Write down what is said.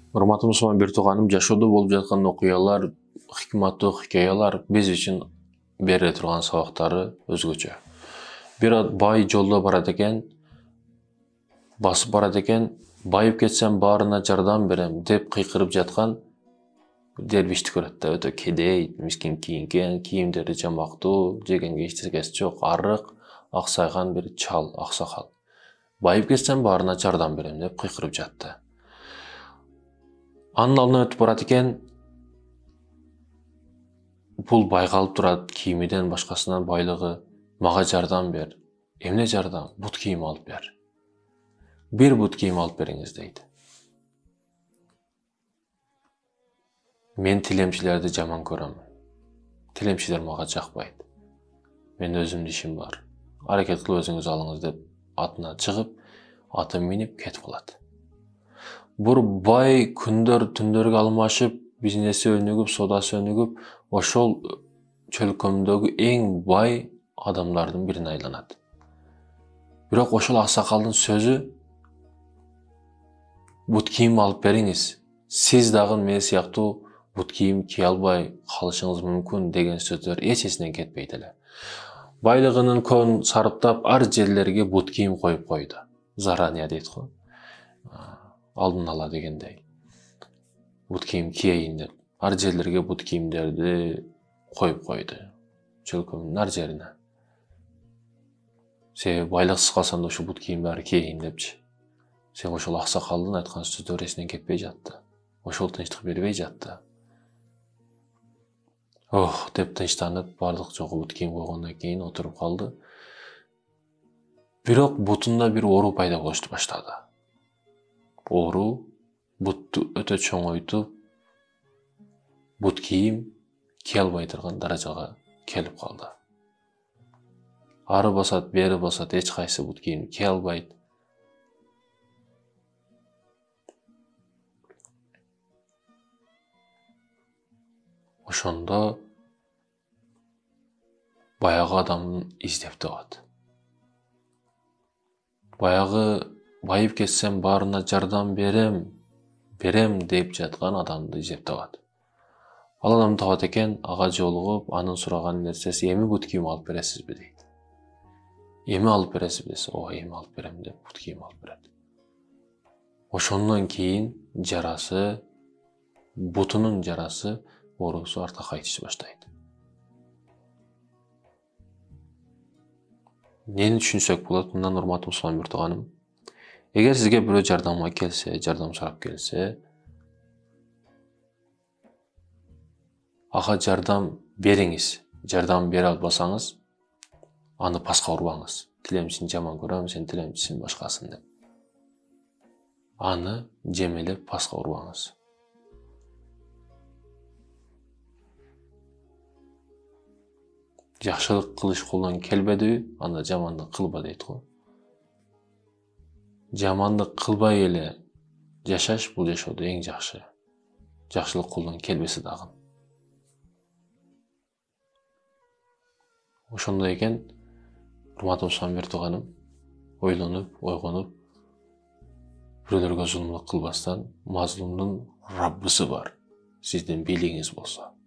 Урматтуу мусулман бир тууганым, жашоодо болуп жаткан окуялар, хикматтуу хикаялар биз үчүн бере турган сабактары өзгөчө. Бир бай жолдо барат экен, басып барат экен, байып кетсем баарына жардам берем деп кыйкырып жаткан дербишти көрөт да, өтө кедей, мискин кийинген, кийимдери жамактуу, жегенге эчтекеси жок, арык, аксайган бир чал, аксакал. Байып кетсем баарына жардам берем деп кыйкырып жатты. Анын алдынан өтүп барат экен, бул байкалып турат, кийимиден башкасынан байлыгы, мага жардам бер. Эмне жардам? Бут кийим алып бер. Бир бут кийим алып бериңиз дейт. Мен тилемчилерди жаман көрөм. Тилемчилер мага жакпайт. Мен өзүмдүн ишим бар. Аракет кылып өзүңүз алыңыз деп атына чыгып, атын минип кетип калат. Бир бай күндөр түндөргө алмашып, бизнеси өнүгүп, соодасы өнүгүп, ошол чөлкөмдөгү эң бай адамдардын бирине айланат. Бирок ошол аксакалдын сөзү: бут кийим алып бериңиз, сиз дагы мен сыяктуу бут кийим кие албай калышыңыз мүмкүн деген сөздөр эч эсинен кетпейт эле. Байлыгынын көбүн сарптап, ар жерлерге бут кийим коюп койду. Зарания дейт го. Алдын ала дегендей. Бут кийим кийейин деп, ар жерлерге бут кийимдерди коюп койду. Чөлкөмдүн ар жерине. Себеби байлыксыз калсам да ушу бут кийимдерди кийейин депчи. Себеби ошол аксакалдын айткан сөздөрү эсинен кетпей жатты. Ошол тынчтык бербей жатты. Ох, деп тынчтанып, бардык жогу бут кийим койгондон кийин отуруп калды. Бирок бутунда бир оору пайда болушту баштады. Оору бутту өтө чоңойтуп, бут кийим кие албай турган даражага келип калды. Ары басат, бери басат, эч кайсы бут кийим кие албайт. Ошондо баягы адамды издеп табат. Баягы байып кетсем баарына жардам берем деп жаткан адамды издеп табат. Ал адамды табат экен, ага жолугуп, анын сураган нерсеси: эми бут кийим алып бересизби дейт. Эми алып бересизби десе, эми алып берем деп бут кийим алып берет. Ошондон кийин жарасы, бутунун жарасы, оорусу артка кайтыша баштайт. Нени түшүнсөк болот мындан, урматтуу мусулман бир тууганым? Эгер сизге бирөө жардамга келсе, жардам сурап келсе, ага жардам бериңиз. Жардам бере албасаңыз, аны паска урбаңыз. Тилемчисин жаман көрөм, сен тилемчисиң, башкасын деп. Аны жемелеп паска урбаңыз. Жакшылык кылыш колдон келбеди, анда жамандык кылба дейт го. Жамандык кылбай эле жашаш бул жашоодо эң жакшы. Жакшылык колдон келбесе дагы. Ошондой экен, урматтуу мусулман бир тууганым, ойлонуп, ойгонуп, бирөөлөргө зулумдук кылбастан, мазлумдун Раббысы бар. Сиздин бийлигиңиз болсо.